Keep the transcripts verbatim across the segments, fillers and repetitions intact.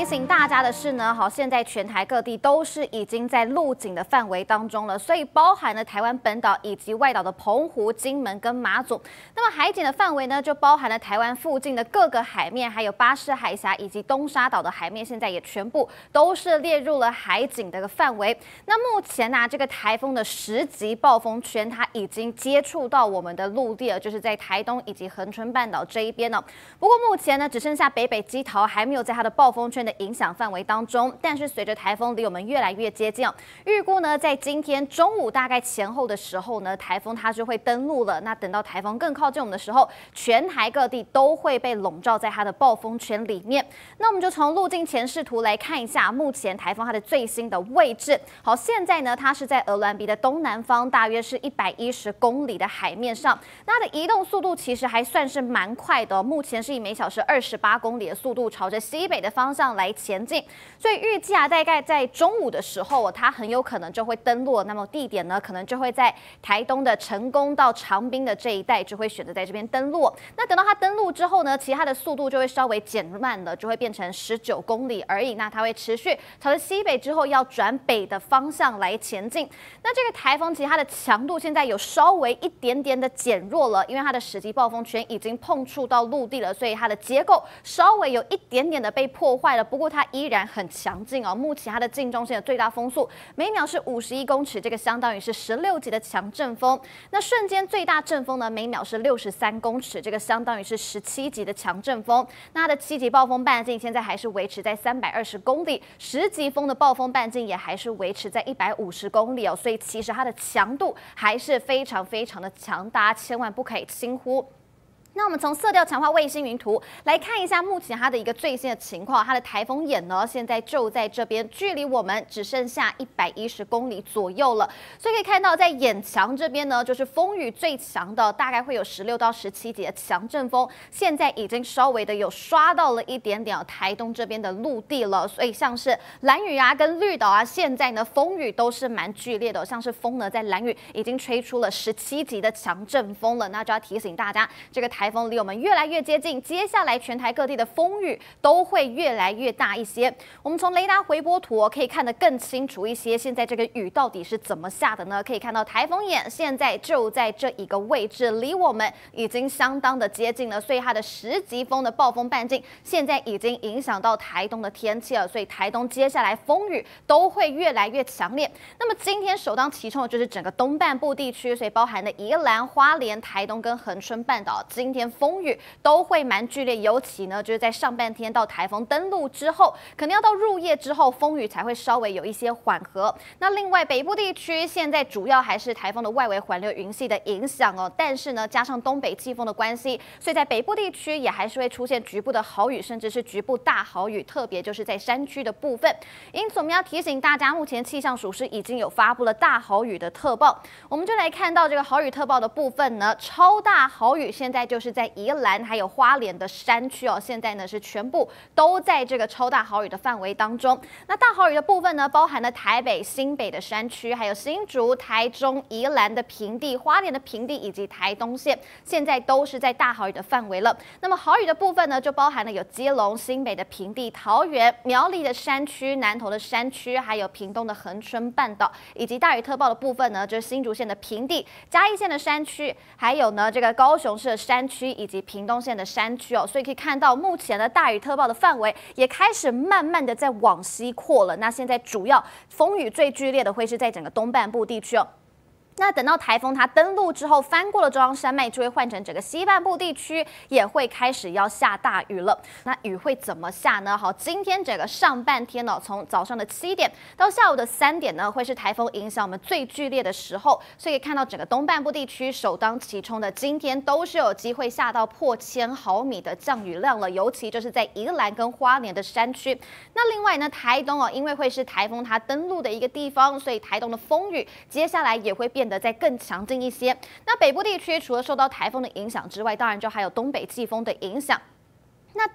醒大家的是呢，好，现在全台各地都是已经在陆警的范围当中了，所以包含了台湾本岛以及外岛的澎湖、金门跟马祖。那么海警的范围呢，就包含了台湾附近的各个海面，还有巴士海峡以及东沙岛的海面，现在也全部都是列入了海警的范围。那目前呢、啊，这个台风的十级暴风圈，它已经接触到我们的陆地了，就是在台东以及恒春半岛这一边呢。不过目前呢，只剩下北北基桃还没有在它的暴风圈的影响范围当中，但是随着台风离我们越来越接近，预估呢在今天中午大概前后的时候呢，台风它就会登陆了。那等到台风更靠近我们的时候，全台各地都会被笼罩在它的暴风圈里面。那我们就从路径前视图来看一下，目前台风它的最新的位置。好，现在呢它是在鹅銮鼻的东南方，大约是一百一十公里的海面上。那它的移动速度其实还算是蛮快的、哦，目前是以每小时二十八公里的速度朝着西北的方向来前进，所以预计啊，大概在中午的时候、哦，它很有可能就会登陆。那么地点呢，可能就会在台东的成功到长滨的这一带，就会选择在这边登陆。那等到它登陆之后呢，其他的速度就会稍微减慢了，就会变成十九公里而已。那它会持续朝着西北之后，要转北的方向来前进。那这个台风其实它的强度现在有稍微一点点的减弱了，因为它的十级暴风圈已经碰触到陆地了，所以它的结构稍微有一点点的被破坏了。不过它依然很强劲哦。目前它的近中线的最大风速每秒是五十一公尺，这个相当于是十六级的强阵风。那瞬间最大阵风呢，每秒是六十三公尺，这个相当于是十七级的强阵风。那它的七级暴风半径现在还是维持在三百二十公里，十级风的暴风半径也还是维持在一百五十公里哦。所以其实它的强度还是非常非常的强，大家千万不可以轻忽。那我们从色调强化卫星云图来看一下目前它的一个最新的情况，它的台风眼呢现在就在这边，距离我们只剩下一百一十公里左右了。所以可以看到，在眼墙这边呢，就是风雨最强的，大概会有十六到十七级的强阵风，现在已经稍微的有刷到了一点点台东这边的陆地了。所以像是兰屿啊跟绿岛啊，现在呢风雨都是蛮剧烈的，像是风呢在兰屿已经吹出了十七级的强阵风了。那就要提醒大家，这个台风离我们越来越接近，接下来全台各地的风雨都会越来越大一些。我们从雷达回波图、哦、可以看得更清楚一些，现在这个雨到底是怎么下的呢？可以看到台风眼现在就在这一个位置，离我们已经相当的接近了，所以它的十级风的暴风半径现在已经影响到台东的天气了，所以台东接下来风雨都会越来越强烈。那么今天首当其冲的就是整个东半部地区，所以包含了宜兰、花莲、台东跟恒春半岛，今天风雨都会蛮剧烈，尤其呢就是在上半天到台风登陆之后，可能要到入夜之后，风雨才会稍微有一些缓和。那另外北部地区现在主要还是台风的外围环流云系的影响哦，但是呢加上东北季风的关系，所以在北部地区也还是会出现局部的豪雨，甚至是局部大豪雨，特别就是在山区的部分。因此我们要提醒大家，目前气象署是已经有发布了大豪雨的特报，我们就来看到这个豪雨特报的部分呢，超大豪雨现在就是在宜兰还有花莲的山区哦，现在呢是全部都在这个超大豪雨的范围当中。那大豪雨的部分呢，包含了台北、新北的山区，还有新竹、台中、宜兰的平地、花莲的平地以及台东县，现在都是在大豪雨的范围了。那么豪雨的部分呢，就包含了有基隆、新北的平地、桃园、苗栗的山区、南投的山区，还有屏东的恒春半岛，以及大雨特报的部分呢，就是新竹县的平地、嘉义县的山区，还有呢这个高雄市的山区以及屏东县的山区哦。所以可以看到，目前的大雨特报的范围也开始慢慢的在往西扩了。那现在主要风雨最剧烈的会是在整个东半部地区哦。那等到台风它登陆之后，翻过了中央山脉，就会换成整个西半部地区也会开始要下大雨了。那雨会怎么下呢？好，今天整个上半天呢、哦，从早上的七点到下午的三点呢，会是台风影响我们最剧烈的时候。所以可以看到整个东半部地区首当其冲的，今天都是有机会下到破千毫米的降雨量了，尤其就是在宜兰跟花莲的山区。那另外呢，台东哦，因为会是台风它登陆的一个地方，所以台东的风雨接下来也会变得再更强劲一些。那北部地区除了受到台风的影响之外，当然就还有东北季风的影响。那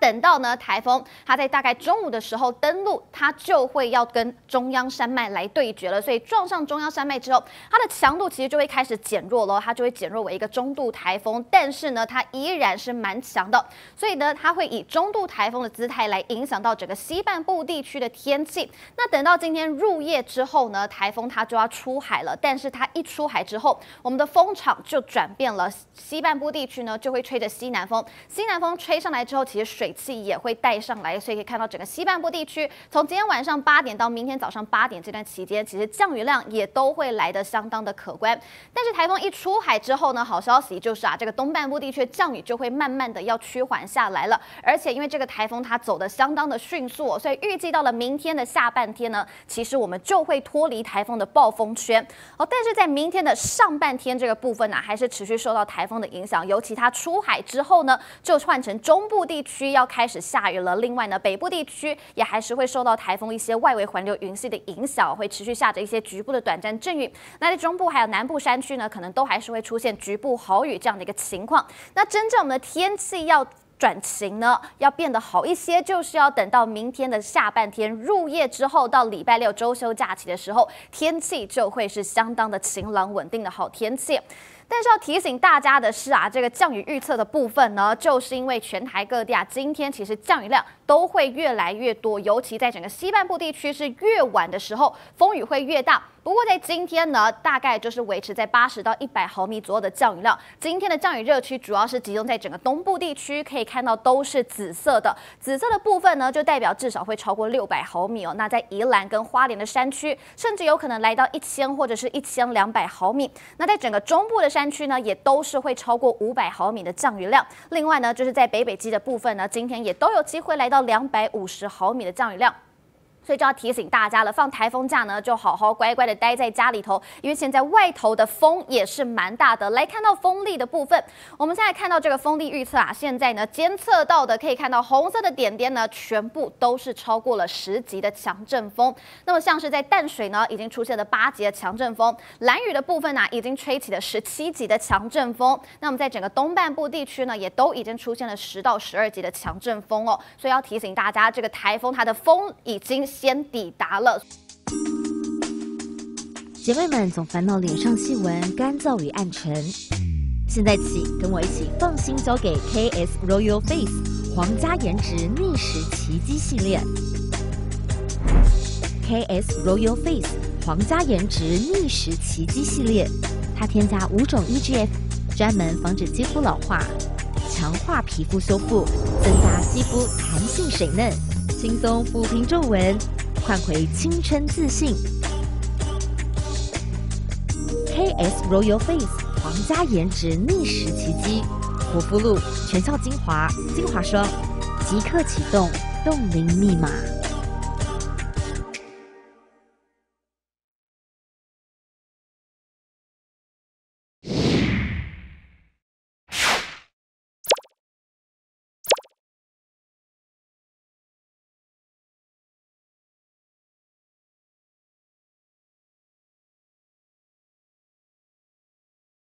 等到呢台风它在大概中午的时候登陆，它就会要跟中央山脉来对决了。所以撞上中央山脉之后，它的强度其实就会开始减弱了，它就会减弱为一个中度台风，但是呢，它依然是蛮强的。所以呢，它会以中度台风的姿态来影响到整个西半部地区的天气。那等到今天入夜之后呢，台风它就要出海了。但是它一出海之后，我们的风场就转变了，西半部地区呢就会吹着西南风，西南风吹上来之后，其实水汽也会带上来，所以可以看到整个西半部地区，从今天晚上八点到明天早上八点这段期间，其实降雨量也都会来得相当的可观。但是台风一出海之后呢，好消息就是啊，这个东半部地区降雨就会慢慢的要趋缓下来了，而且因为这个台风它走得相当的迅速、哦，所以预计到了明天的下半天呢，其实我们就会脱离台风的暴风圈哦。但是在明天的上半天这个部分呢、啊，还是持续受到台风的影响，尤其它出海之后呢，就换成中部地区要开始下雨了。另外呢，北部地区也还是会受到台风一些外围环流云系的影响，会持续下着一些局部的短暂阵雨。那在中部还有南部山区呢，可能都还是会出现局部豪雨这样的一个情况。那真正我们的天气要转晴呢，要变得好一些，就是要等到明天的下半天入夜之后，到礼拜六周休假期的时候，天气就会是相当的晴朗稳定的好天气。但是要提醒大家的是啊，这个降雨预测的部分呢，就是因为全台各地啊，今天其实降雨量都会越来越多，尤其在整个西半部地区是越晚的时候，风雨会越大。不过在今天呢，大概就是维持在八十到一百毫米左右的降雨量。今天的降雨热区主要是集中在整个东部地区，可以看到都是紫色的，紫色的部分呢，就代表至少会超过六百毫米哦。那在宜兰跟花莲的山区，甚至有可能来到一千或者是一千两百毫米。那在整个中部的山区呢，也都是会超过五百毫米的降雨量。另外呢，就是在北北基的部分呢，今天也都有机会来到两百五十毫米的降雨量。所以就要提醒大家了，放台风假呢，就好好乖乖的待在家里头，因为现在外头的风也是蛮大的。来看到风力的部分，我们现在看到这个风力预测啊，现在呢监测到的可以看到红色的点点呢，全部都是超过了十级的强阵风。那么像是在淡水呢，已经出现了八级的强阵风；兰屿的部分呢、啊，已经吹起了十七级的强阵风。那么在整个东半部地区呢，也都已经出现了十到十二级的强阵风哦。所以要提醒大家，这个台风它的风已经先抵达了。 姐妹们总烦恼脸上细纹、干燥与暗沉，现在起跟我一起放心交给 K S Royal Face 皇家颜值逆时奇迹系列。K S Royal Face 皇家颜值逆时奇迹系列，它添加五种 E G F， 专门防止肌肤老化，强化皮肤修复，增加肌肤弹性水嫩，轻松抚平皱纹，换回青春自信。K S Royal Face 皇家颜值逆时奇迹，护肤露、全效精华、精华霜，即刻启动冻龄密码。